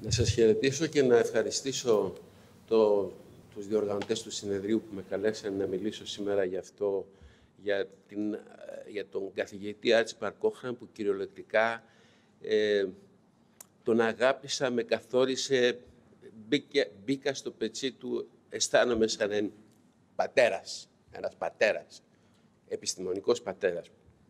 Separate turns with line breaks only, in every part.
Να σας χαιρετήσω και να ευχαριστήσω τους διοργανωτές του συνεδρίου που με καλέσαν να μιλήσω σήμερα για τον καθηγητή Άρτζη Μπαρκόχραν, που κυριολεκτικά τον αγάπησα, με καθόρισε, μπήκα στο πετσί του, αισθάνομαι σαν ένας πατέρας, επιστημονικός πατέρας.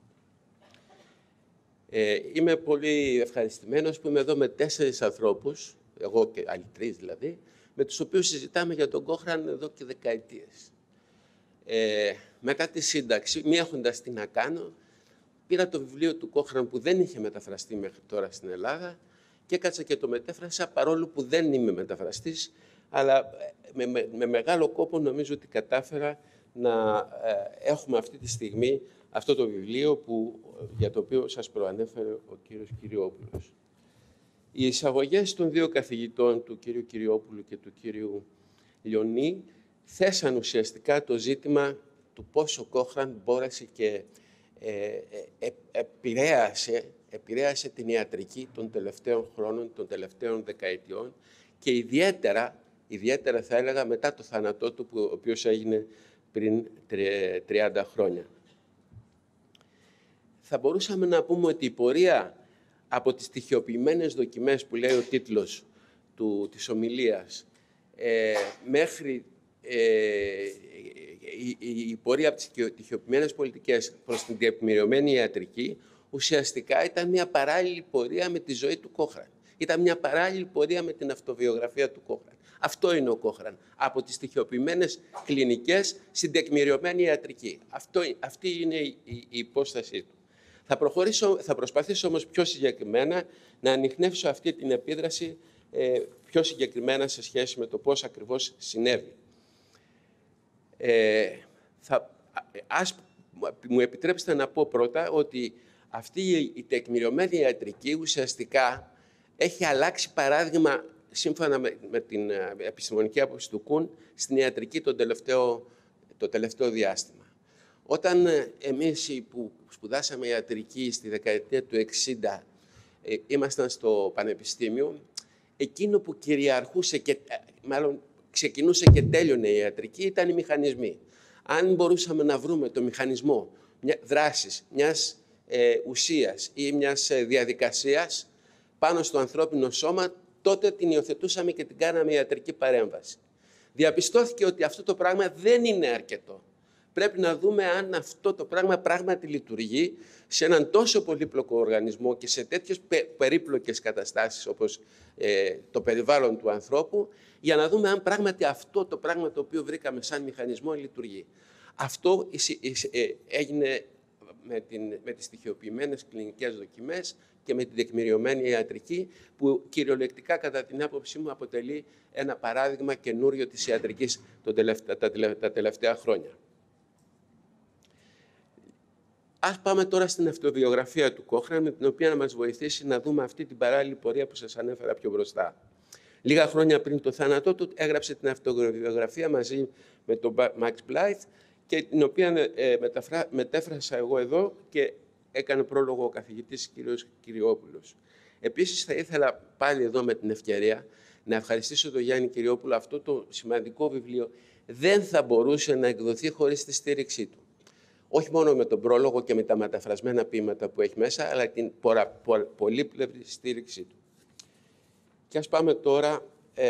Είμαι πολύ ευχαριστημένος που είμαι εδώ με 4 ανθρώπους, εγώ και άλλοι 3 δηλαδή, με τους οποίους συζητάμε για τον Κόχραν εδώ και δεκαετίες. Μετά τη σύνταξη, μη έχοντας τι να κάνω, πήρα το βιβλίο του Κόχραν που δεν είχε μεταφραστεί μέχρι τώρα στην Ελλάδα και έκατσα και το μετέφρασα, παρόλο που δεν είμαι μεταφραστής, αλλά με μεγάλο κόπο νομίζω ότι κατάφερα να έχουμε αυτή τη στιγμή αυτό το βιβλίο για το οποίο σας προανέφερε ο κύριος Κυριόπουλος. Οι εισαγωγές των 2 καθηγητών, του κύριου Κυριόπουλου και του κύριου Λιονί, θέσαν ουσιαστικά το ζήτημα του πώς ο Κόχραν μπόρεσε και επηρέασε την ιατρική των τελευταίων χρόνων, των τελευταίων δεκαετιών και ιδιαίτερα θα έλεγα μετά το θάνατό του, ο οποίος έγινε πριν 30 χρόνια. Θα μπορούσαμε να πούμε ότι η πορεία από τις στοιχειοποιημένες δοκιμές που λέει ο τίτλος της ομιλίας μέχρι η πορεία από τις στοιχειοποιημένες πολιτικές προς την τεκμηριωμένη ιατρική ουσιαστικά ήταν μια παράλληλη πορεία με τη ζωή του Κόχραν. Ήταν μια παράλληλη πορεία με την αυτοβιογραφία του Κόχραν. Αυτό είναι ο Κόχραν. Από τις στοιχειοποιημένες κλινικές στην τεκμηριωμένη ιατρική. Αυτή είναι η υπόστασή του. Θα προσπαθήσω όμως πιο συγκεκριμένα να ανιχνεύσω αυτή την επίδραση πιο συγκεκριμένα σε σχέση με το πώς ακριβώς συνέβη. Μου επιτρέψτε να πω πρώτα ότι αυτή η τεκμηριωμένη ιατρική ουσιαστικά έχει αλλάξει παράδειγμα σύμφωνα με την επιστημονική άποψη του Κουν στην ιατρική το τελευταίο διάστημα. Όταν εμείς που σπουδάσαμε ιατρική στη δεκαετία του 60 ήμασταν στο πανεπιστήμιο, εκείνο που κυριαρχούσε και μάλλον ξεκινούσε και τέλειωνε η ιατρική ήταν οι μηχανισμοί. Αν μπορούσαμε να βρούμε το μηχανισμό δράσης μιας ουσίας ή μιας διαδικασίας πάνω στο ανθρώπινο σώμα, τότε την υιοθετούσαμε και την κάναμε ιατρική παρέμβαση. Διαπιστώθηκε ότι αυτό το πράγμα δεν είναι αρκετό. Πρέπει να δούμε αν αυτό το πράγμα πράγματι λειτουργεί σε έναν τόσο πολύπλοκο οργανισμό και σε τέτοιες περίπλοκες καταστάσεις όπως το περιβάλλον του ανθρώπου, για να δούμε αν πράγματι αυτό το πράγμα το οποίο βρήκαμε σαν μηχανισμό λειτουργεί. Αυτό έγινε με τις στοιχειοποιημένες κλινικές δοκιμές και με την τεκμηριωμένη ιατρική, που κυριολεκτικά κατά την άποψή μου αποτελεί ένα παράδειγμα καινούριο της ιατρικής τα τελευταία χρόνια. Ας πάμε τώρα στην αυτοβιογραφία του Κόχραν, με την οποία να μας βοηθήσει να δούμε αυτή την παράλληλη πορεία που σας ανέφερα πιο μπροστά. Λίγα χρόνια πριν το θάνατό του έγραψε την αυτοβιογραφία μαζί με τον Max Blyth, και την οποία μετέφρασα εγώ εδώ και έκανε πρόλογο ο καθηγητής κ. Κυριόπουλος. Επίσης θα ήθελα πάλι εδώ με την ευκαιρία να ευχαριστήσω τον Γιάννη Κυριόπουλο. Αυτό το σημαντικό βιβλίο δεν θα μπορούσε να εκδοθεί χωρίς τη στήριξή του. Όχι μόνο με τον πρόλογο και με τα μεταφρασμένα ποίηματα που έχει μέσα, αλλά την πολύπλευρη στήριξή του. Και ας πάμε τώρα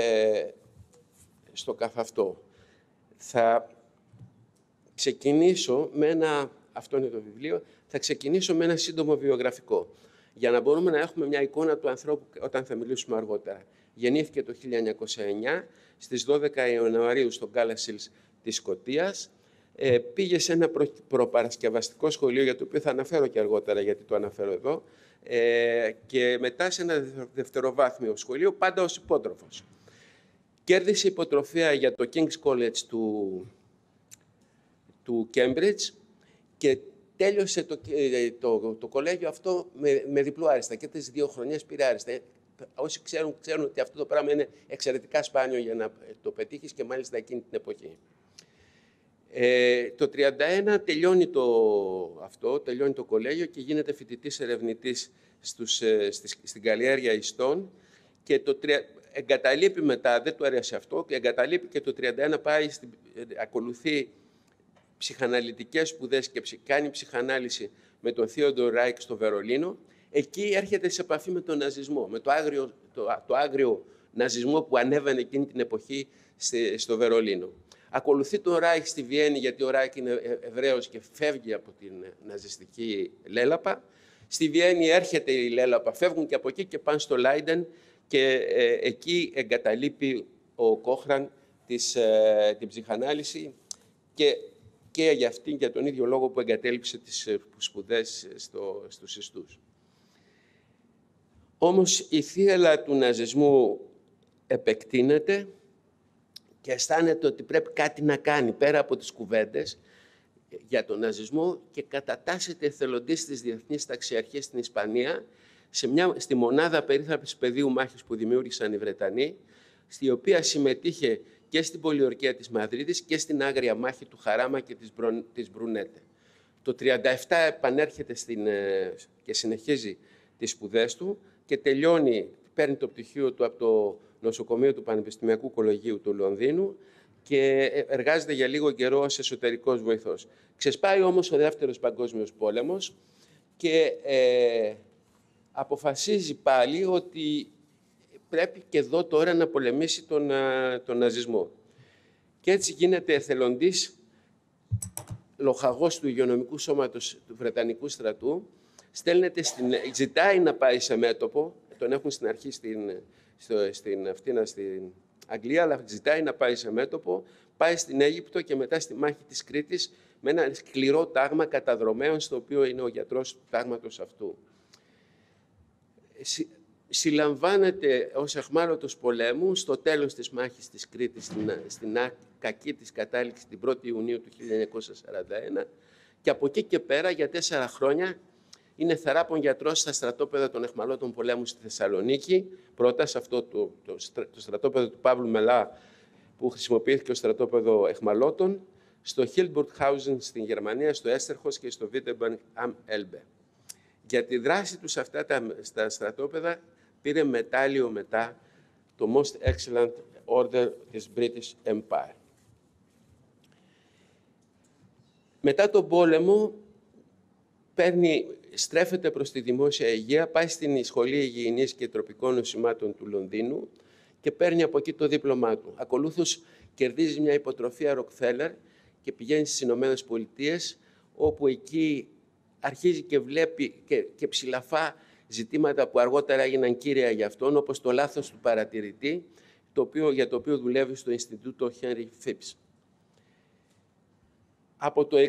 στο καθ' αυτό. Θα ξεκινήσω αυτό είναι το βιβλίο, θα ξεκινήσω με ένα σύντομο βιογραφικό, για να μπορούμε να έχουμε μια εικόνα του ανθρώπου όταν θα μιλήσουμε αργότερα. Γεννήθηκε το 1909, στις 12 Ιανουαρίου στο Galashiels της Σκωτίας. Πήγε σε ένα προπαρασκευαστικό σχολείο, για το οποίο θα αναφέρω και αργότερα, γιατί το αναφέρω εδώ, και μετά σε ένα δευτεροβάθμιο σχολείο, πάντα ως υπότροφος. Κέρδισε υποτροφία για το King's College του Cambridge και τέλειωσε το κολέγιο αυτό με διπλό άριστα, και τις 2 χρονιές πήρε άριστα. Όσοι ξέρουν ότι αυτό το πράγμα είναι εξαιρετικά σπάνιο για να το πετύχεις, και μάλιστα εκείνη την εποχή. Το 1931 τελειώνει το κολέγιο και γίνεται φοιτητής ερευνητής στην καλλιέργεια ιστών, και εγκαταλείπει μετά, δεν του αρέσει αυτό, και εγκαταλείπει και το 1931 πάει, ακολουθεί ψυχαναλυτικές σπουδές και κάνει ψυχανάλυση με τον Θείοντορ Ράικ στο Βερολίνο. Εκεί έρχεται σε επαφή με τον ναζισμό, με το άγριο ναζισμό που ανέβαινε εκείνη την εποχή στο Βερολίνο. Ακολουθεί τον Ράικ στη Βιέννη, γιατί ο Ράικ είναι Εβραίος και φεύγει από την ναζιστική λέλαπα. Στη Βιέννη έρχεται η λέλαπα, φεύγουν και από εκεί και πάνε στο Λάιντεν και εκεί εγκαταλείπει ο Κόχραν την ψυχανάλυση και για αυτήν και τον ίδιο λόγο που εγκατέλειψε τις σπουδές στους ιστούς. Όμως η θύελλα του ναζισμού επεκτείνεται και αισθάνεται ότι πρέπει κάτι να κάνει πέρα από τις κουβέντες για τον ναζισμό και κατατάσσεται εθελοντής στις διεθνείς ταξιαρχίες στην Ισπανία στη μονάδα περίθαλψης πεδίου μάχης που δημιούργησαν οι Βρετανοί, στη οποία συμμετείχε και στην πολιορκία της Μαδρίτης και στην άγρια μάχη του Χαράμα και της Μπρουνέτε. Το 1937 επανέρχεται και συνεχίζει τις σπουδές του και παίρνει το πτυχίο του από το νοσοκομείο του Πανεπιστημιακού Κολεγίου του Λονδίνου και εργάζεται για λίγο καιρό ως εσωτερικός βοηθός. Ξεσπάει όμως ο Δεύτερος Παγκόσμιος Πόλεμος και αποφασίζει πάλι ότι πρέπει και εδώ τώρα να πολεμήσει τον ναζισμό. Και έτσι γίνεται εθελοντής λοχαγός του υγειονομικού σώματος του Βρετανικού στρατού, ζητάει να πάει σε μέτωπο, τον έχουν στην αρχή στην Αγγλία, αλλά ζητάει να πάει σε μέτωπο, πάει στην Αίγυπτο και μετά στη μάχη της Κρήτης με ένα σκληρό τάγμα καταδρομέων, στο οποίο είναι ο γιατρός του τάγματος αυτού. Συλλαμβάνεται ως αιχμάλωτος πολέμου στο τέλος της μάχης της Κρήτης, στην κακή της κατάληξη την 1η Ιουνίου του 1941 και από εκεί και πέρα για 4 χρόνια είναι θεράπων γιατρός στα στρατόπεδα των αιχμαλώτων πολέμου στη Θεσσαλονίκη, πρώτα σε αυτό το στρατόπεδο του Παύλου Μελά που χρησιμοποιήθηκε ως στρατόπεδο αιχμαλώτων, στο Hildburghausen στην Γερμανία, στο Έστερχος και στο Wittenberg am Elbe. Για τη δράση του σε αυτά στα στρατόπεδα πήρε μετάλλιο μετά το Most Excellent Order της British Empire. Μετά τον πόλεμο στρέφεται προς τη δημόσια υγεία, πάει στην Σχολή Υγιεινής και Τροπικών Νοσημάτων του Λονδίνου και παίρνει από εκεί το δίπλωμά του. Ακολούθως κερδίζει μια υποτροφία Ροκφέλερ και πηγαίνει στις Ηνωμένες Πολιτείες, όπου εκεί αρχίζει και βλέπει και ψηλαφά ζητήματα που αργότερα έγιναν κύρια για αυτόν, όπως το λάθος του παρατηρητή, για το οποίο δουλεύει στο Ινστιτούτο Henry Phipps. Από το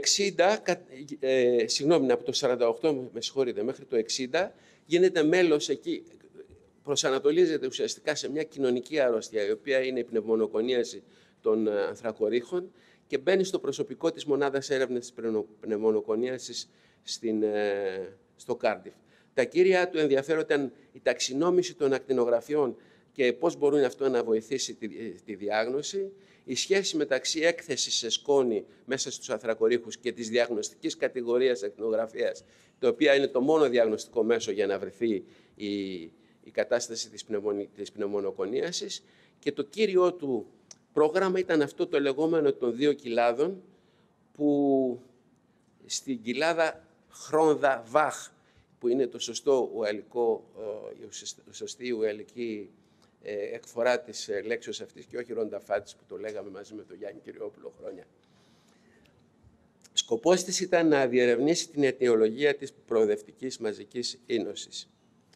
48 μέχρι το 60, γίνεται μέλος εκεί, προσανατολίζεται ουσιαστικά σε μια κοινωνική αρρώστια, η οποία είναι η πνευμονοκονίαση των ανθρακορίχων και μπαίνει στο προσωπικό της μονάδας έρευνας της πνευμονοκονίασης στο Κάρντιφ. Τα κύρια του ενδιαφέρονταν ήταν η ταξινόμηση των ακτινογραφιών και πώς μπορούν αυτό να βοηθήσει τη διάγνωση, η σχέση μεταξύ έκθεσης σε σκόνη μέσα στους ανθρακορίχους και της διαγνωστικής κατηγορίας ακτινογραφίας, το οποίο είναι το μόνο διαγνωστικό μέσο για να βρεθεί η κατάσταση της πνευμονοκονίασης, και το κύριο του πρόγραμμα ήταν αυτό το λεγόμενο των 2 κοιλάδων, που στην κοιλάδα Χρόνδα-Βαχ, που είναι το σωστό η σωστή ουαλική εκφορά της λέξεως αυτής και όχι Ρονταφάτης που το λέγαμε μαζί με τον Γιάννη Κυριόπουλο χρόνια. Σκοπός της ήταν να διερευνήσει την αιτιολογία της προοδευτικής μαζικής ίνωσης.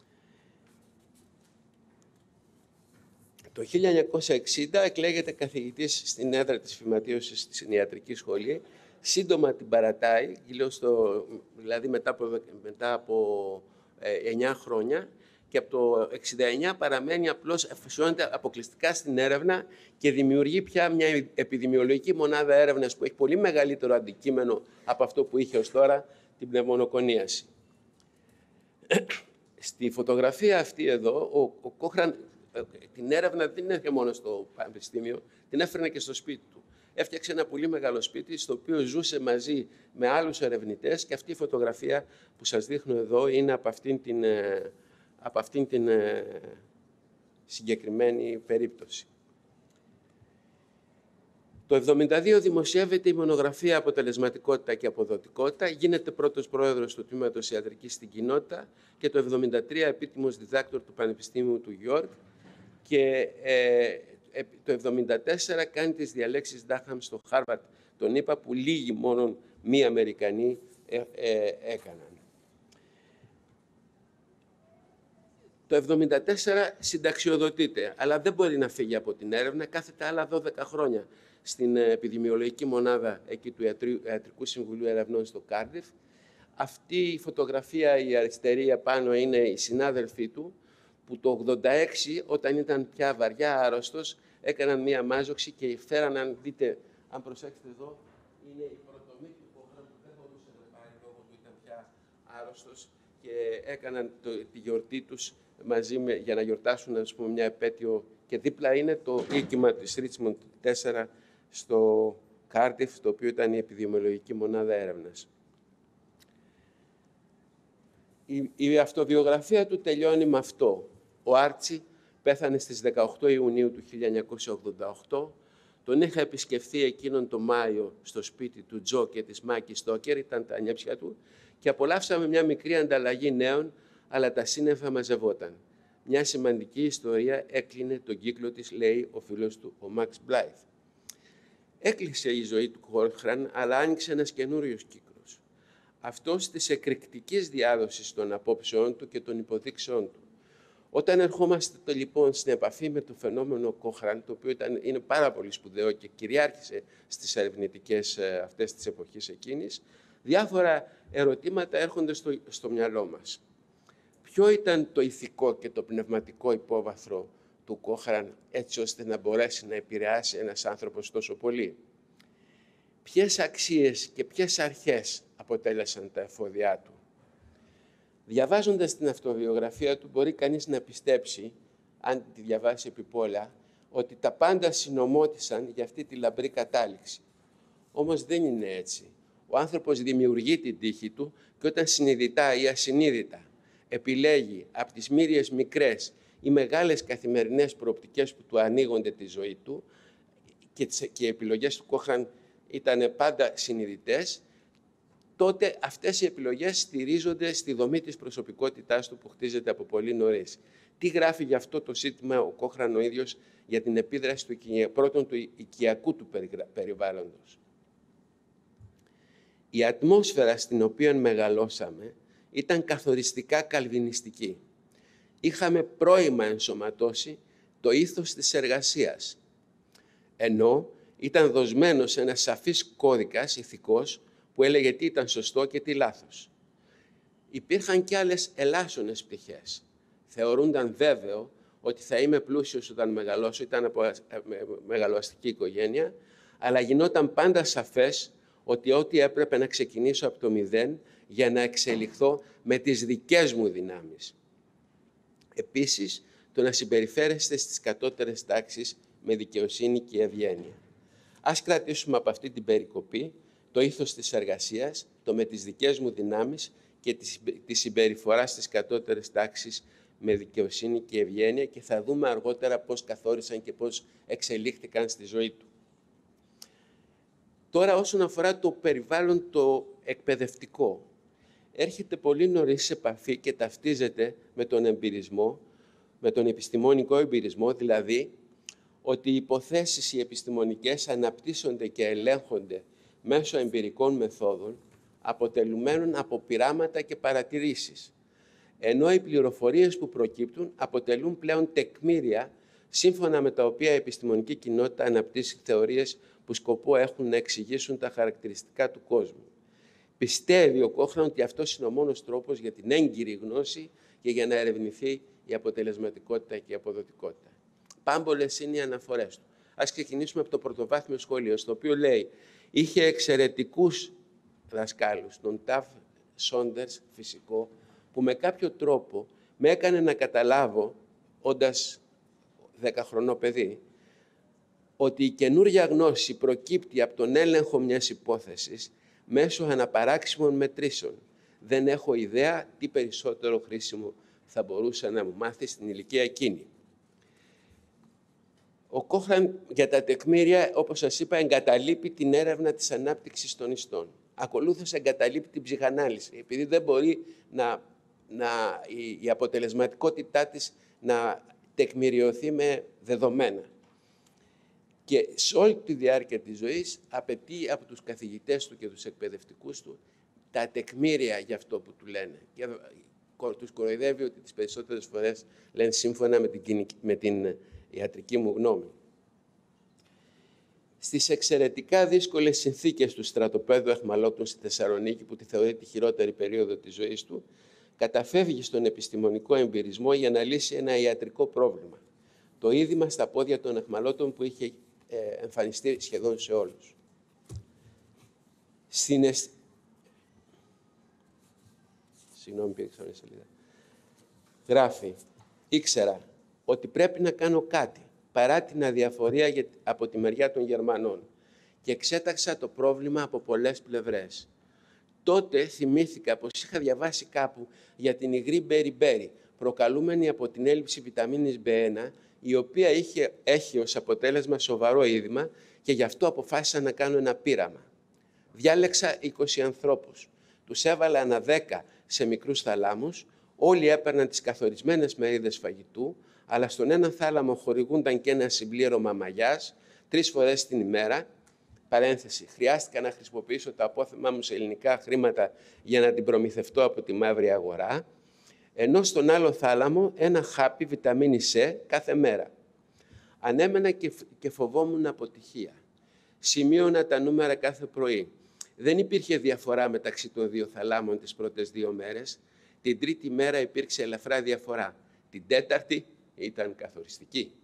Το 1960 εκλέγεται καθηγητής στην έδρα της φυματίωσης στην ιατρική σχολή. Σύντομα την παρατάει, δηλαδή μετά από 9 χρόνια, και από το 1969 παραμένει απλώς, αφοσιώνεται αποκλειστικά στην έρευνα και δημιουργεί πια μια επιδημιολογική μονάδα έρευνας που έχει πολύ μεγαλύτερο αντικείμενο από αυτό που είχε ως τώρα, την πνευμονοκονίαση. Στη φωτογραφία αυτή εδώ, ο Κόχραν την έρευνα δεν είναι μόνο στο πανεπιστήμιο, την έφερνε και στο σπίτι του. Έφτιαξε ένα πολύ μεγάλο σπίτι, στο οποίο ζούσε μαζί με άλλους ερευνητές, και αυτή η φωτογραφία που σας δείχνω εδώ είναι από αυτήν την συγκεκριμένη περίπτωση. Το 1972 δημοσιεύεται η μονογραφία «Αποτελεσματικότητα και αποδοτικότητα», γίνεται πρώτος πρόεδρος του Τμήματος Ιατρικής στην Κοινότητα και το 1973 επίτιμος διδάκτορ του Πανεπιστήμιου του Γιόρκ και το 1974 κάνει τις διαλέξεις Ντάχαμ στο Χάρβαρντ, τον είπα, που λίγοι μόνον μη Αμερικανοί έκαναν. Το 1974 συνταξιοδοτείται, αλλά δεν μπορεί να φύγει από την έρευνα, κάθεται άλλα 12 χρόνια στην επιδημιολογική μονάδα εκεί του Ιατρικού Συμβουλίου Ερευνών στο Κάρντιφ. Αυτή η φωτογραφία, η αριστερή επάνω, είναι οι συνάδελφοί του, που το 1986, όταν ήταν πια βαριά άρρωστος, έκαναν μία μάζοξη και φέραν, αν δείτε, αν προσέξετε εδώ, είναι η πρωτομή του Κόχραν που δεν μπορούσε να πάρει λόγω του, ήταν πια άρρωστος, και έκαναν τη γιορτή τους μαζί για να γιορτάσουν, ας πούμε, μια επέτειο, και δίπλα είναι το οίκημα της Richmond 4 στο Κάρντιφ, το οποίο ήταν η επιδημιολογική μονάδα έρευνας. Η αυτοβιογραφία του τελειώνει με αυτό. Ο Άρτσι πέθανε στις 18 Ιουνίου του 1988. Τον είχα επισκεφθεί εκείνον το Μάιο στο σπίτι του Τζο και της Μάκη Στόκερ, ήταν τα νιέψια του, και απολαύσαμε μια μικρή ανταλλαγή νέων, αλλά τα σύννεφα μαζευόταν. Μια σημαντική ιστορία έκλεινε τον κύκλο της, λέει ο φίλος του, ο Μαξ Μπλάιθ. Έκλεισε η ζωή του Κόχραν, αλλά άνοιξε ένας καινούριος κύκλος. Αυτός της εκρηκτικής διάδοσης των απόψεών του και των υποδείξεών του. Όταν ερχόμαστε λοιπόν στην επαφή με το φαινόμενο Κόχραν, το οποίο είναι πάρα πολύ σπουδαίο και κυριάρχησε στις ερευνητικές αυτές της εποχής εκείνης, διάφορα ερωτήματα έρχονται στο μυαλό μας. Ποιο ήταν το ηθικό και το πνευματικό υπόβαθρο του Κόχραν, έτσι ώστε να μπορέσει να επηρεάσει ένας άνθρωπος τόσο πολύ? Ποιες αξίες και ποιες αρχές αποτέλεσαν τα εφόδια του? Διαβάζοντας την αυτοβιογραφία του, μπορεί κανείς να πιστέψει, αν τη διαβάσει επιπόλαια, ότι τα πάντα συνομώτησαν για αυτή τη λαμπρή κατάληξη. Όμως δεν είναι έτσι. Ο άνθρωπος δημιουργεί την τύχη του και όταν συνειδητά ή ασυνείδητα επιλέγει από τις μύριες μικρές ή μεγάλες καθημερινές προοπτικές που του ανοίγονται τη ζωή του, και οι επιλογές του Κόχραν ήταν πάντα συνειδητές, τότε αυτές οι επιλογές στηρίζονται στη δομή της προσωπικότητάς του που χτίζεται από πολύ νωρίς. Τι γράφει γι' αυτό το ζήτημα ο Κόχραν ο ίδιος για την επίδραση του πρώτον του οικιακού του περιβάλλοντος? Η ατμόσφαιρα στην οποία μεγαλώσαμε ήταν καθοριστικά καλβινιστική. Είχαμε πρώιμα ενσωματώσει το ήθος της εργασίας, ενώ ήταν δοσμένος ένας σαφής κώδικας ηθικός που έλεγε τι ήταν σωστό και τι λάθος. Υπήρχαν και άλλες ελάσσονες πτυχές. Θεωρούνταν βέβαιο ότι θα είμαι πλούσιος όταν μεγαλώσω, ήταν από μεγαλοαστική οικογένεια, αλλά γινόταν πάντα σαφές ότι ό,τι έπρεπε να ξεκινήσω από το μηδέν για να εξελιχθώ με τις δικές μου δυνάμεις. Επίσης, το να συμπεριφέρεστε στις κατώτερες τάξεις με δικαιοσύνη και ευγένεια. Ας κρατήσουμε από αυτή την περικοπή το ήθος της εργασίας, το με τις δικές μου δυνάμεις και τη συμπεριφορά στις κατώτερες τάξεις με δικαιοσύνη και ευγένεια, και θα δούμε αργότερα πώς καθόρισαν και πώς εξελίχθηκαν στη ζωή του. Τώρα, όσον αφορά το περιβάλλον το εκπαιδευτικό, έρχεται πολύ νωρίς σε επαφή και ταυτίζεται με τον εμπειρισμό, με τον επιστημονικό εμπειρισμό, δηλαδή ότι οι υποθέσεις οι επιστημονικές αναπτύσσονται και ελέγχονται μέσω εμπειρικών μεθόδων, αποτελουμένων από πειράματα και παρατηρήσεις, ενώ οι πληροφορίες που προκύπτουν αποτελούν πλέον τεκμήρια, σύμφωνα με τα οποία η επιστημονική κοινότητα αναπτύσσει θεωρίες που σκοπό έχουν να εξηγήσουν τα χαρακτηριστικά του κόσμου. Πιστεύει ο Κόχραν ότι αυτός είναι ο μόνος τρόπος για την έγκυρη γνώση και για να ερευνηθεί η αποτελεσματικότητα και η αποδοτικότητα. Πάμπολες είναι οι αναφορές του. Ας ξεκινήσουμε από το πρωτοβάθμιο σχολείο, στο οποίο λέει είχε εξαιρετικούς δασκάλους, τον Ταφ Σόντερς, φυσικό, που με κάποιο τρόπο με έκανε να καταλάβω, όντας 10χρονό παιδί, ότι η καινούργια γνώση προκύπτει από τον έλεγχο μιας υπόθεσης μέσω αναπαράξιμων μετρήσεων. Δεν έχω ιδέα τι περισσότερο χρήσιμο θα μπορούσε να μου μάθει στην ηλικία εκείνη. Ο Κόχραν για τα τεκμήρια, όπως σας είπα, εγκαταλείπει την έρευνα της ανάπτυξης των ιστών. Ακολούθως εγκαταλείπει την ψυχανάλυση, επειδή δεν μπορεί η αποτελεσματικότητά της να τεκμηριωθεί με δεδομένα. Και σε όλη τη διάρκεια της ζωής απαιτεί από τους καθηγητές του και τους εκπαιδευτικούς του τα τεκμήρια για αυτό που του λένε. Και τους κοροϊδεύει ότι τις περισσότερες φορές λένε σύμφωνα με την ιατρική μου γνώμη. Στις εξαιρετικά δύσκολες συνθήκες του στρατοπέδου αιχμαλώτων στη Θεσσαλονίκη, που τη θεωρεί τη χειρότερη περίοδο της ζωής του, καταφεύγει στον επιστημονικό εμπειρισμό για να λύσει ένα ιατρικό πρόβλημα. Το είδημα στα πόδια των αιχμαλώτων που είχε εμφανιστεί σχεδόν σε όλους. Συγγνώμη, πήξα μια σελίδα. Γράφει, ήξερα ότι πρέπει να κάνω κάτι, παρά την αδιαφορία από τη μεριά των Γερμανών, και εξέταξα το πρόβλημα από πολλές πλευρές. Τότε θυμήθηκα πως είχα διαβάσει κάπου για την υγρή μπέρι-μπέρι, προκαλούμενη από την έλλειψη βιταμίνης B1, η οποία έχει ως αποτέλεσμα σοβαρό είδημα, και γι' αυτό αποφάσισα να κάνω ένα πείραμα. Διάλεξα 20 ανθρώπους. Τους έβαλα ανά 10 σε μικρούς θαλάμους, όλοι έπαιρναν τις καθορισμένες μερίδες φαγητού, αλλά στον έναν θάλαμο χορηγούνταν και ένα συμπλήρωμα μαγιάς 3 φορές την ημέρα. Παρένθεση, χρειάστηκα να χρησιμοποιήσω το απόθεμά μου σε ελληνικά χρήματα για να την προμηθευτώ από τη μαύρη αγορά, ενώ στον άλλο θάλαμο ένα χάπι βιταμίνη C κάθε μέρα. Ανέμενα και φοβόμουν αποτυχία. Σημείωνα τα νούμερα κάθε πρωί. Δεν υπήρχε διαφορά μεταξύ των 2 θαλάμων τις πρώτες 2 μέρες. Την τρίτη μέρα υπήρξε ελαφρά διαφορά. Την τέταρτη ήταν καθοριστική.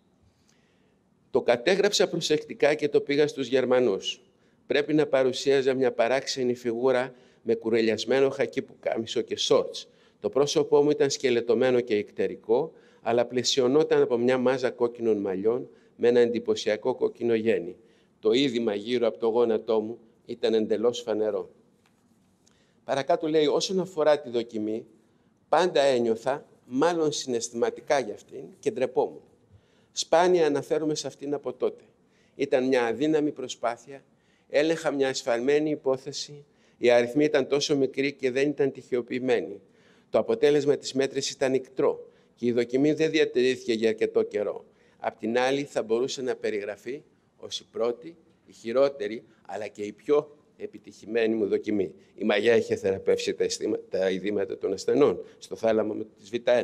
Το κατέγραψα προσεκτικά και το πήγα στους Γερμανούς. Πρέπει να παρουσίαζα μια παράξενη φιγούρα με κουρελιασμένο χακί πουκάμισο και σόρτς. Το πρόσωπό μου ήταν σκελετωμένο και ikτερικό, αλλά πλαισιωνόταν από μια μάζα κόκκινων μαλλιών με ένα εντυπωσιακό κόκκινο γένι. Το είδημα γύρω από το γόνατό μου ήταν εντελώς φανερό. Παρακάτω λέει, όσον αφορά τη δοκιμή, πάντα ένιωθα, μάλλον συναισθηματικά για αυτήν, και ντρεπόμουν. Σπάνια αναφέρομαι σε αυτήν από τότε. Ήταν μια αδύναμη προσπάθεια, έλεγχα μια ασφαλμένη υπόθεση, οι αριθμοί ήταν τόσο μικροί και δεν ήταν τυχαιοποιημένοι. Το αποτέλεσμα της μέτρησης ήταν ικτρό και η δοκιμή δεν διατηρήθηκε για αρκετό καιρό. Απ' την άλλη, θα μπορούσε να περιγραφεί ως η πρώτη, η χειρότερη, αλλά και η πιο επιτυχημένη μου δοκιμή. Η μαγιά είχε θεραπεύσει τα ειδήματα των ασθενών στο θάλαμο της Β1.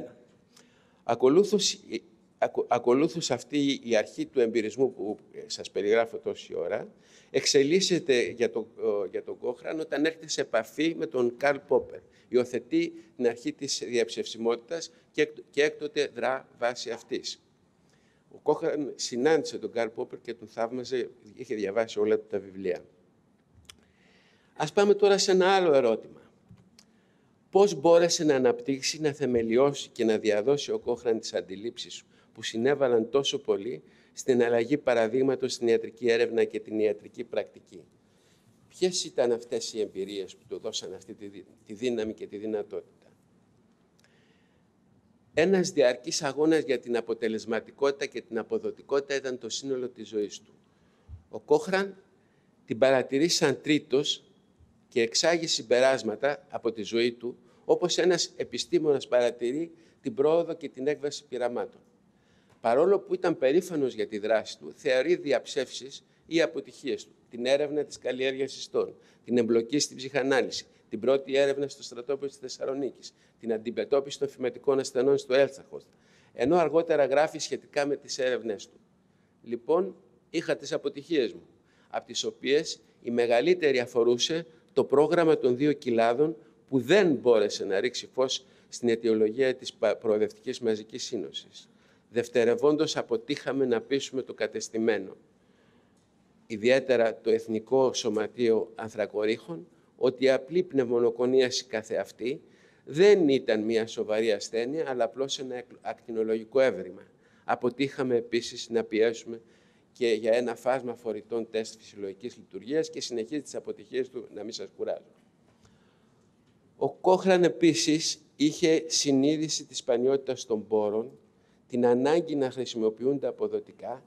Ακολούθως αυτή η αρχή του εμπειρισμού που σας περιγράφω τόση ώρα, εξελίσσεται για τον Κόχραν όταν έρχεται σε επαφή με τον Καρλ Πόπερ. Υιοθετεί την αρχή της διαψευσιμότητας και έκτοτε δρά βάση αυτής. Ο Κόχραν συνάντησε τον Καρλ Πόπερ και τον θαύμαζε, είχε διαβάσει όλα τα βιβλία. Ας πάμε τώρα σε ένα άλλο ερώτημα. Πώς μπόρεσε να αναπτύξει, να θεμελιώσει και να διαδώσει ο Κόχραν τις αντιλήψεις που συνέβαλαν τόσο πολύ στην αλλαγή παραδείγματος στην ιατρική έρευνα και την ιατρική πρακτική? Ποιες ήταν αυτές οι εμπειρίες που του δώσαν αυτή τη δύναμη και τη δυνατότητα? Ένας διαρκής αγώνας για την αποτελεσματικότητα και την αποδοτικότητα ήταν το σύνολο της ζωής του. Ο Κόχραν την παρατηρεί σαν τρίτος και εξάγει συμπεράσματα από τη ζωή του, όπως ένας επιστήμονας παρατηρεί την πρόοδο και την έκβαση πειραμάτων. Παρόλο που ήταν περήφανος για τη δράση του, θεωρεί διαψεύσεις ή αποτυχίες του. Την έρευνα της καλλιέργειας ιστών, την εμπλοκή στην ψυχανάλυση, την πρώτη έρευνα στο στρατόπεδο της Θεσσαλονίκης, την αντιμετώπιση των φυματικών ασθενών στο Έλτσαχος, ενώ αργότερα γράφει σχετικά με τις έρευνές του. Λοιπόν, είχα τις αποτυχίες μου, από τις οποίες η μεγαλύτερη αφορούσε το πρόγραμμα των 2 κοιλάδων που δεν μπόρεσε να ρίξει φως στην αιτιολογία της προοδευτικής μαζικής σύνοσης. Δευτερευόντως αποτύχαμε να πείσουμε το κατεστημένο, ιδιαίτερα το Εθνικό Σωματείο Ανθρακορίχων, ότι η απλή πνευμονοκονίαση καθεαυτή δεν ήταν μια σοβαρή ασθένεια, αλλά απλώς ένα ακτινολογικό έβριμα. Αποτύχαμε επίσης να πιέσουμε και για ένα φάσμα φορητών τεστ φυσιολογικής λειτουργίας και συνεχίζει τις αποτυχίες του, να μην σας κουράζω. Ο Κόχραν επίσης είχε συνείδηση της σπανιότητας των πόρων, την ανάγκη να χρησιμοποιούνται αποδοτικά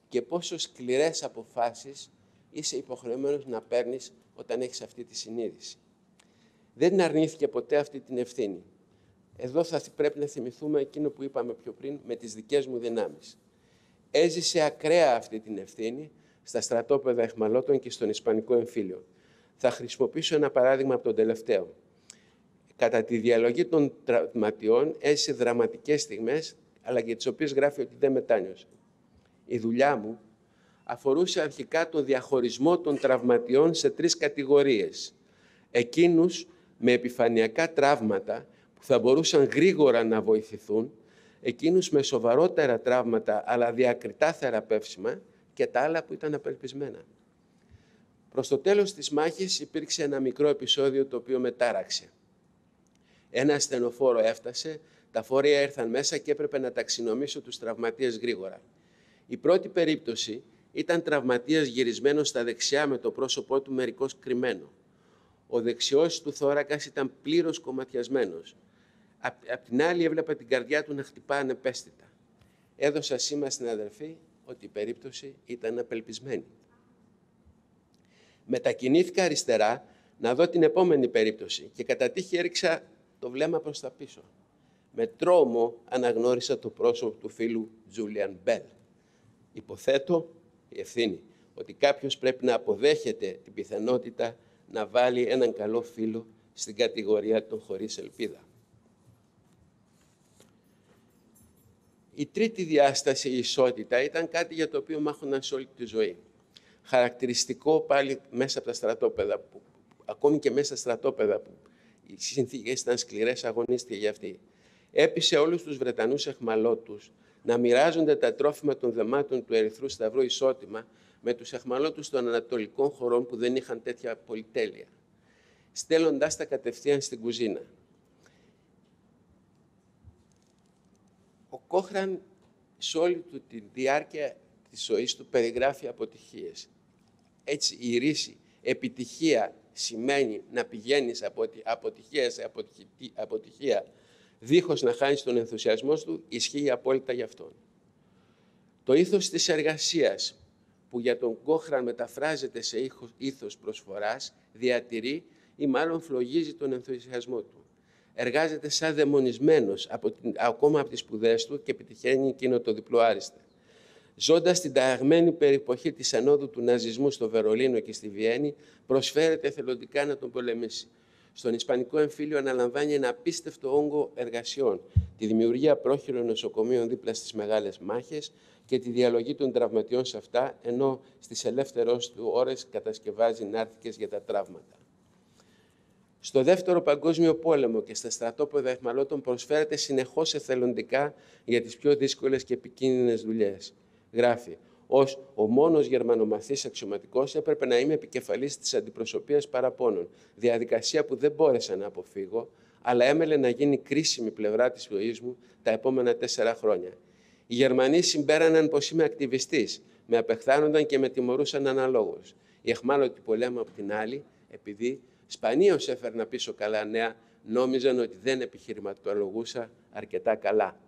και πόσο σκληρές αποφάσεις είσαι υποχρεωμένος να παίρνεις όταν έχεις αυτή τη συνείδηση. Δεν αρνήθηκε ποτέ αυτή την ευθύνη. Εδώ θα πρέπει να θυμηθούμε εκείνο που είπαμε πιο πριν με τις δικές μου δυνάμεις. Έζησε ακραία αυτή την ευθύνη στα στρατόπεδα αιχμαλώτων και στον Ισπανικό εμφύλιο. Θα χρησιμοποιήσω ένα παράδειγμα από τον τελευταίο. Κατά τη διαλογή των τραυματιών έζησε δραματικές στιγμές, αλλά για τις οποίες γράφει ότι δεν μετάνιωσε. Η δουλειά μου αφορούσε αρχικά τον διαχωρισμό των τραυματιών σε 3 κατηγορίες. Εκείνους με επιφανειακά τραύματα που θα μπορούσαν γρήγορα να βοηθηθούν, εκείνους με σοβαρότερα τραύματα αλλά διακριτά θεραπεύσιμα και τα άλλα που ήταν απελπισμένα. Προς το τέλος της μάχης υπήρξε ένα μικρό επεισόδιο το οποίο με τάραξε. Ένα ασθενοφόρο έφτασε, τα φορεία ήρθαν μέσα και έπρεπε να ταξινομήσω τους τραυματίες γρήγορα. Η πρώτη περίπτωση ήταν τραυματίας γυρισμένος στα δεξιά με το πρόσωπό του μερικώς κρυμμένο. Ο δεξιός του θώρακας ήταν πλήρως κομματιασμένος. Απ' την άλλη έβλεπα την καρδιά του να χτυπά ανεπαίσθητα. Έδωσα σήμα στην αδερφή ότι η περίπτωση ήταν απελπισμένη. Μετακινήθηκα αριστερά να δω την επόμενη περίπτωση και κατά τύχη έριξα το βλέμμα προς τα πίσω. Με τρόμο αναγνώρισα το πρόσωπο του φίλου Τζούλιαν Μπέλ. Υποθέτω η ευθύνη ότι κάποιος πρέπει να αποδέχεται την πιθανότητα να βάλει έναν καλό φίλο στην κατηγορία των χωρίς ελπίδα. Η τρίτη διάσταση, η ισότητα, ήταν κάτι για το οποίο μάχονταν σε όλη τη ζωή. Χαρακτηριστικό πάλι μέσα από τα στρατόπεδα, ακόμη και μέσα στα στρατόπεδα που οι συνθήκες ήταν σκληρές, αγωνίστηκε για αυτή. Έπεισε όλους τους Βρετανούς αιχμαλώτους να μοιράζονται τα τρόφιμα των δεμάτων του Ερυθρού Σταυρού ισότιμα με τους αιχμαλώτους των ανατολικών χωρών που δεν είχαν τέτοια πολυτέλεια, στέλνοντάς τα κατευθείαν στην κουζίνα. Ο Κόχραν σε όλη του τη διάρκεια της ζωής του περιγράφει αποτυχίες. Έτσι η ρίση επιτυχία σημαίνει να πηγαίνεις από αποτυχία σε αποτυχία δίχως να χάνεις τον ενθουσιασμό του, ισχύει απόλυτα για αυτόν. Το ήθος της εργασίας που για τον Κόχραν μεταφράζεται σε ήθος προσφοράς, διατηρεί ή μάλλον φλογίζει τον ενθουσιασμό του. Εργάζεται σαν δαιμονισμένος ακόμα από τις σπουδές του και επιτυχαίνει εκείνο το διπλό άριστα. Ζώντας την ταραγμένη περιποχή της ανόδου του ναζισμού στο Βερολίνο και στη Βιέννη, προσφέρεται εθελοντικά να τον πολεμήσει. Στον Ισπανικό εμφύλιο αναλαμβάνει ένα απίστευτο όγκο εργασιών, τη δημιουργία πρόχειρων νοσοκομείων δίπλα στις μεγάλες μάχες και τη διαλογή των τραυματιών σε αυτά, ενώ στις ελεύθερες του ώρες κατασκευάζει νάρθηκες για τα τραύματα. Στο Δεύτερο Παγκόσμιο Πόλεμο και στα στρατόπεδα αιχμαλώτων προσφέρεται συνεχώς εθελοντικά για τις πιο δύσκολες και επικίνδυνες δουλειές. Γράφει: «Ως ο μόνος γερμανομαθής αξιωματικός έπρεπε να είμαι επικεφαλής της αντιπροσωπείας παραπώνων, διαδικασία που δεν μπόρεσα να αποφύγω, αλλά έμελε να γίνει κρίσιμη πλευρά της ζωής μου τα επόμενα 4 χρόνια. Οι Γερμανοί συμπέραναν πως είμαι ακτιβιστής, με απεχθάνονταν και με τιμωρούσαν αναλόγως. Οι αιχμάλωτοι πολέμου από την άλλη, επειδή σπανίως έφερνα πίσω καλά νέα, νόμιζαν ότι δεν επιχειρηματολογούσα αρκετά καλά».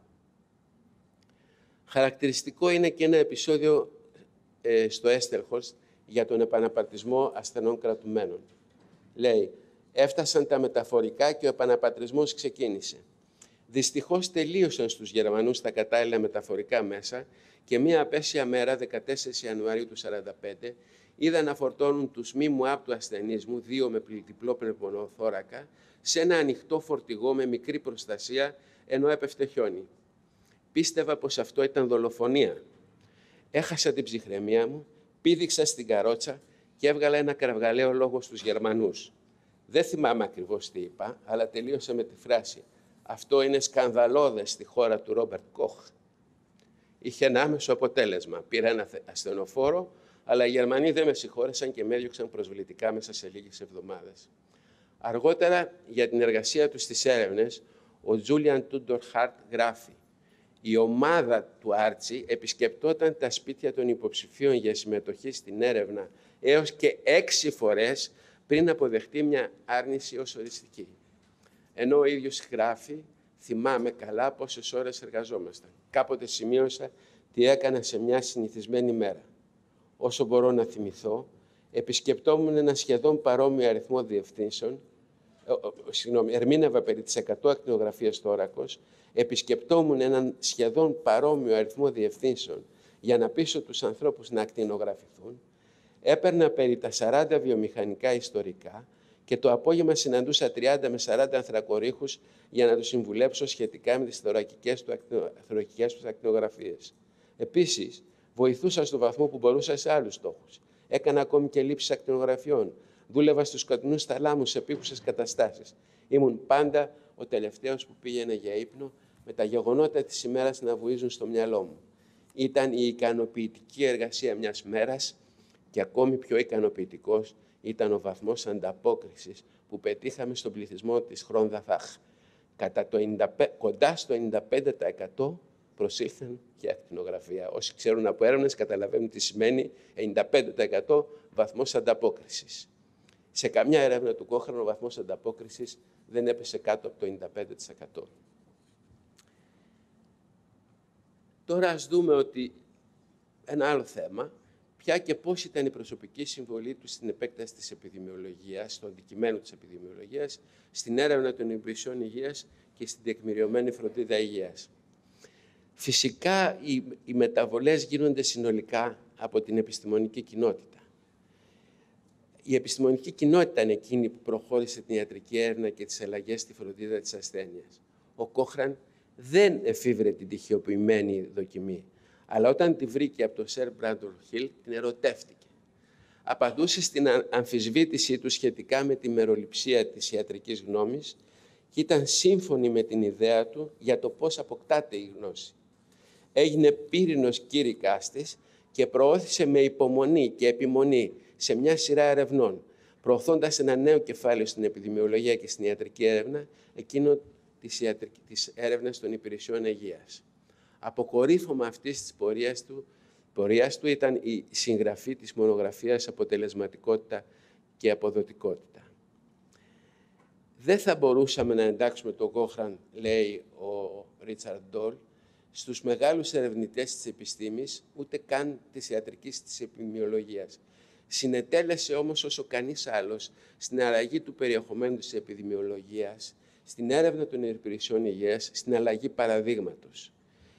Χαρακτηριστικό είναι και ένα επεισόδιο στο Έστελχος για τον επαναπατρισμό ασθενών κρατουμένων. Λέει: «Έφτασαν τα μεταφορικά και ο επαναπατρισμός ξεκίνησε. Δυστυχώς τελείωσαν στους Γερμανούς τα κατάλληλα μεταφορικά μέσα και μία απέσια μέρα, 14 Ιανουαρίου του 1945, είδα να φορτώνουν τους μη μου άπτου ασθενείς μου, 2 με διπλό πνευμοθώρακα, σε ένα ανοιχτό φορτηγό με μικρή προστασία, ενώ έπεφτε χιόνι. Πίστευα πως αυτό ήταν δολοφονία. Έχασα την ψυχραιμία μου, πήδηξα στην καρότσα και έβγαλα ένα κραυγαλαίο λόγο στους Γερμανούς. Δεν θυμάμαι ακριβώς τι είπα, αλλά τελείωσα με τη φράση: «Αυτό είναι σκανδαλώδες στη χώρα του Ρόμπερτ Κοχ». Είχε ένα άμεσο αποτέλεσμα. Πήρα ένα ασθενοφόρο, αλλά οι Γερμανοί δεν με συγχώρεσαν και με έδιωξαν προσβλητικά μέσα σε λίγες εβδομάδες. Αργότερα, για την εργασία του στις έρευνες, ο Τζούλιαν Τούντορ Χαρτ γράφει: «Η ομάδα του Άρτσι επισκεπτόταν τα σπίτια των υποψηφίων για συμμετοχή στην έρευνα έως και 6 φορές πριν αποδεχτεί μια άρνηση ως οριστική. Ενώ ο ίδιος γράφει, θυμάμαι καλά πόσες ώρες εργαζόμασταν. Κάποτε σημείωσα τι έκανα σε μια συνηθισμένη μέρα. Όσο μπορώ να θυμηθώ, επισκεπτόμουν ένα σχεδόν παρόμοιο αριθμό διευθύνσεων, ερμήνευα περί τις 100 ακτινογραφίες στο όρακος, επισκεπτόμουν έναν σχεδόν παρόμοιο αριθμό διευθύνσεων για να πείσω τους ανθρώπους να ακτινογραφηθούν, έπαιρνα περί τα 40 βιομηχανικά ιστορικά και το απόγευμα συναντούσα 30 με 40 ανθρακορίχους για να τους συμβουλέψω σχετικά με τις θωρακικές τους ακτινογραφίες. Επίσης, βοηθούσα στο βαθμό που μπορούσα σε άλλους στόχους. Έκανα ακόμη και λήψεις ακτινογραφιών. Δούλευα στους σκοτεινούς θαλάμους σε επίκουσες καταστάσεις. Ήμουν πάντα ο τελευταίος που πήγαινε για ύπνο, με τα γεγονότα της ημέρας να βουίζουν στο μυαλό μου. Ήταν η ικανοποιητική εργασία μιας μέρας και ακόμη πιο ικανοποιητικός ήταν ο βαθμός ανταπόκρισης που πετύχαμε στον πληθυσμό της Χρονδαφάχ. Κοντά στο 95% προσήλθαν για ακτινογραφία. Όσοι ξέρουν από έρευνες καταλαβαίνουν τι σημαίνει 95% βαθμός ανταπόκρισης. Σε καμιά έρευνα του Κόχραν ο βαθμός ανταπόκρισης δεν έπεσε κάτω από το 95%. Τώρα ας δούμε ότι ένα άλλο θέμα, ποια και πώς ήταν η προσωπική συμβολή του στην επέκταση της επιδημιολογίας, στο αντικειμένο της επιδημιολογίας, στην έρευνα των υπηρεσιών υγείας και στην τεκμηριωμένη φροντίδα υγείας. Φυσικά, οι μεταβολές γίνονται συνολικά από την επιστημονική κοινότητα. Η επιστημονική κοινότητα είναι εκείνη που προχώρησε την ιατρική έρευνα και τις αλλαγές στη φροντίδα της ασθένειας. Ο Κόχραν δεν εφήβρε την τυχιοποιημένη δοκιμή, αλλά όταν τη βρήκε από τον Σερ Μπράντον Χιλ, την ερωτεύτηκε. Απαντούσε στην αμφισβήτησή του σχετικά με τη μεροληψία της ιατρικής γνώμης και ήταν σύμφωνη με την ιδέα του για το πώς αποκτάται η γνώση. Έγινε πύρινος κήρυκάς της και προώθησε με υπομονή και επιμονή σε μια σειρά ερευνών, προωθώντας ένα νέο κεφάλαιο στην επιδημιολογία και στην ιατρική έρευνα, εκείνο της έρευνας των υπηρεσιών υγείας. Αποκορύφωμα αυτής της πορείας του ήταν η συγγραφή της μονογραφίας «Αποτελεσματικότητα και αποδοτικότητα». Δεν θα μπορούσαμε να εντάξουμε τον Κόχραν, λέει ο Ρίτσαρντ Ντόλ, στους μεγάλους ερευνητές της επιστήμης, ούτε καν της ιατρικής της επιδημιολογίας. Συνετέλεσε όμως όσο κανείς άλλος στην αλλαγή του περιεχομένου της επιδημιολογίας, στην έρευνα των υπηρεσιών υγείας, στην αλλαγή παραδείγματος.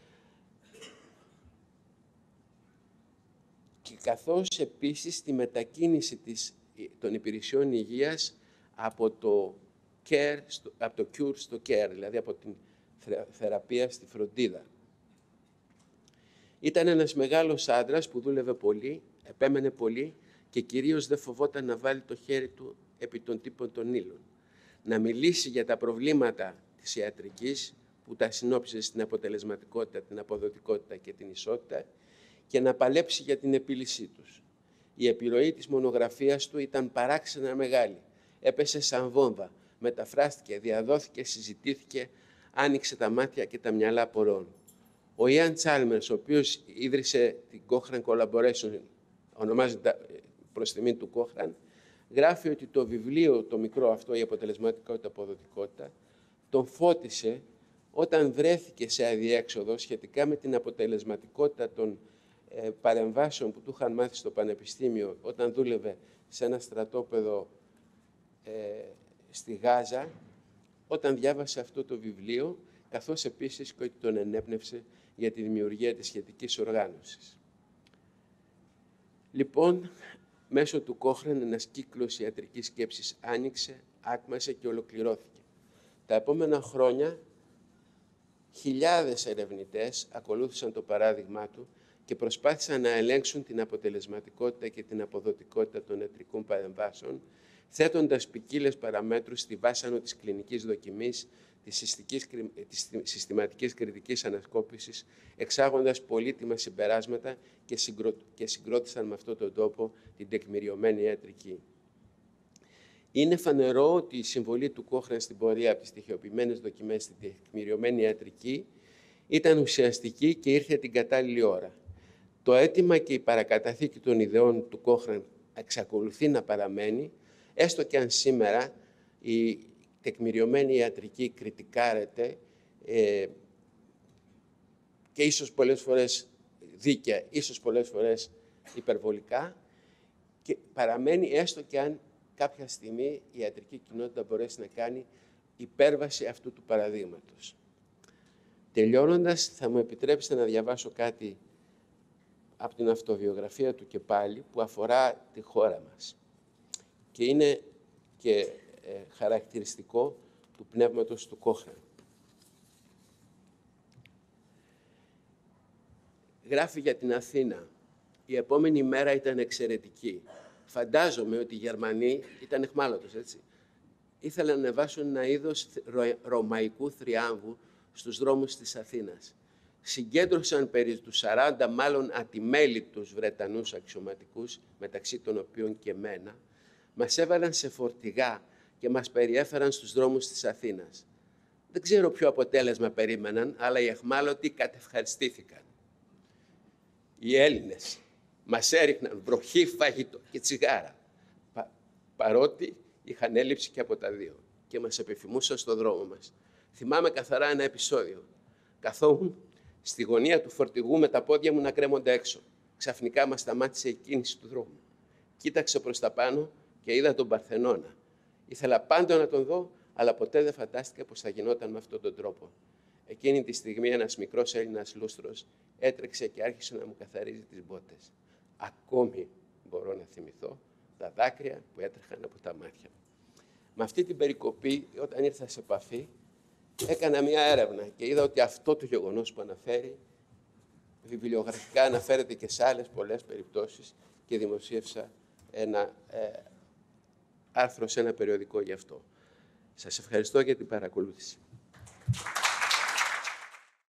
Και καθώς επίσης στη μετακίνηση των υπηρεσιών υγείας από το cure στο care, δηλαδή από την θεραπεία στη φροντίδα. Ήταν ένας μεγάλος άντρας που δούλευε πολύ, επέμενε πολύ και κυρίως δεν φοβόταν να βάλει το χέρι του επί των τύπων των ύλων. Να μιλήσει για τα προβλήματα της ιατρικής που τα συνόψιζε στην αποτελεσματικότητα, την αποδοτικότητα και την ισότητα και να παλέψει για την επίλυσή τους. Η επιρροή της μονογραφίας του ήταν παράξενα μεγάλη. Έπεσε σαν βόμβα, μεταφράστηκε, διαδόθηκε, συζητήθηκε, άνοιξε τα μάτια και τα μυαλά πολλών. Ο Ιαν Τσάλμερς, ο οποίος ίδρυσε την Cochrane Collaboration, ονομάζεται προς τιμή του Cochrane, γράφει ότι το βιβλίο, το μικρό αυτό, η αποτελεσματικότητα, αποδοτικότητα, τον φώτισε όταν βρέθηκε σε αδιέξοδο σχετικά με την αποτελεσματικότητα των παρεμβάσεων που του είχαν μάθει στο Πανεπιστήμιο όταν δούλευε σε ένα στρατόπεδο στη Γάζα, όταν διάβασε αυτό το βιβλίο, καθώς επίσης και ότι τον ενέπνευσε για τη δημιουργία της σχετικής οργάνωσης. Λοιπόν, μέσω του Cochrane ένας κύκλος ιατρικής σκέψης άνοιξε, άκμασε και ολοκληρώθηκε. Τα επόμενα χρόνια, χιλιάδες ερευνητές ακολούθησαν το παράδειγμά του και προσπάθησαν να ελέγξουν την αποτελεσματικότητα και την αποδοτικότητα των ιατρικών παρεμβάσεων, θέτοντας ποικίλες παραμέτρους στη βάσανο της κλινικής δοκιμής, της συστηματικής κριτικής ανασκόπησης, εξάγοντας πολύτιμα συμπεράσματα και συγκρότησαν με αυτόν τον τρόπο την τεκμηριωμένη ιατρική. Είναι φανερό ότι η συμβολή του Cochrane στην πορεία από τις τυχεοποιημένες δοκιμές στην τεκμηριωμένη ιατρική ήταν ουσιαστική και ήρθε την κατάλληλη ώρα. Το αίτημα και η παρακαταθήκη των ιδεών του Cochrane εξακολουθεί να παραμένει, έστω και αν σήμερα η τεκμηριωμένη ιατρική κριτικάρεται και ίσως πολλές φορές δίκαια, ίσως πολλές φορές υπερβολικά, και παραμένει έστω και αν κάποια στιγμή η ιατρική κοινότητα μπορέσει να κάνει υπέρβαση αυτού του παραδείγματος. Τελειώνοντας, θα μου επιτρέψετε να διαβάσω κάτι από την αυτοβιογραφία του και πάλι, που αφορά τη χώρα μας. Και είναι και χαρακτηριστικό του πνεύματος του Κόχαν. Γράφει για την Αθήνα. Η επόμενη μέρα ήταν εξαιρετική. Φαντάζομαι ότι οι Γερμανοί ήταν αιχμάλωτος, έτσι. Ήθελαν να ανεβάσουν ένα είδος ρωμαϊκού θριάμβου στους δρόμους της Αθήνας. Συγκέντρωσαν περί του 40 μάλλον ατιμέλητους Βρετανούς αξιωματικούς, μεταξύ των οποίων και μένα, μας έβαλαν σε φορτηγά και μας περιέφεραν στους δρόμους της Αθήνας. Δεν ξέρω ποιο αποτέλεσμα περίμεναν, αλλά οι αιχμάλωτοι κατευχαριστήθηκαν. Οι Έλληνες μας έριχναν βροχή, φαγητό και τσιγάρα, παρότι είχαν έλλειψη και από τα δύο, και μας επιφημούσαν στο δρόμο μας. Θυμάμαι καθαρά ένα επεισόδιο. Καθόμουν στη γωνία του φορτηγού με τα πόδια μου να κρέμονται έξω. Ξαφνικά μας σταμάτησε η κίνηση του δρόμου. Κοίταξα προς τα πάνω και είδα τον Παρθενώνα. Ήθελα πάντα να τον δω, αλλά ποτέ δεν φαντάστηκα πως θα γινόταν με αυτόν τον τρόπο. Εκείνη τη στιγμή ένας μικρός Έλληνας λούστρος έτρεξε και άρχισε να μου καθαρίζει τις μπότες. Ακόμη μπορώ να θυμηθώ τα δάκρυα που έτρεχαν από τα μάτια μου. Με αυτή την περικοπή, όταν ήρθα σε επαφή, έκανα μια έρευνα και είδα ότι αυτό το γεγονός που αναφέρει, βιβλιογραφικά αναφέρεται και σε άλλες πολλές περιπτώσεις, και δημοσίευσα ένα άρθρο σε ένα περιοδικό γι' αυτό. Σας ευχαριστώ για την παρακολούθηση.